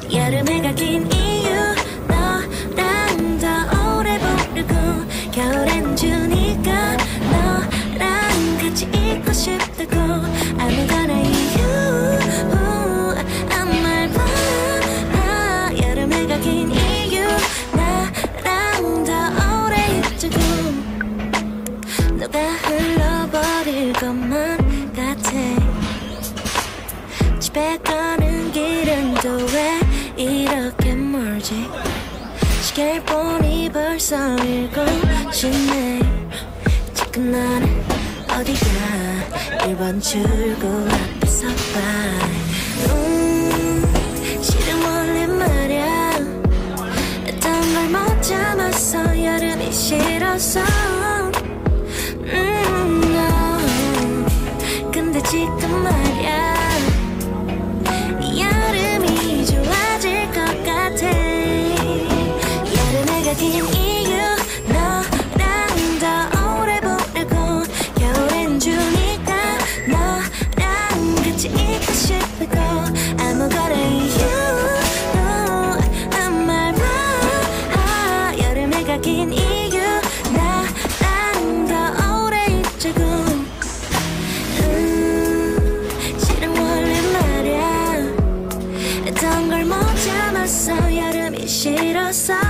여름해가 긴 이유 너랑 더 오래 보려고 겨울엔 주니까 너랑 같이 있고 싶다고 아무거나 이유 아무 말 봐. 여름해가 긴 이유 나랑 더 오래 있자고 너가 흘러버릴 것만 같아. 집에 가는 길은 또 왜 이렇게 멀지. 시계를 보니 벌써 7시네. 지금 나는 어디가 1번 출구 앞에서 봐. 실은 원래 말야 어떤 걸 못 참았어. 여름이 싫어서 근데 지금 말야 여름이 좋아질 것 같아. 여름해가 긴 이유 너랑 더 오래 보려고 겨울엔 주니까 너랑 같이 있고 싶다고 아무거나 이유 아무 말 봐. 여름해가 긴 이유 나랑 더 오래 있자고. 실은 원래 말야 어떤 걸 못 참았어. 여름이 싫어서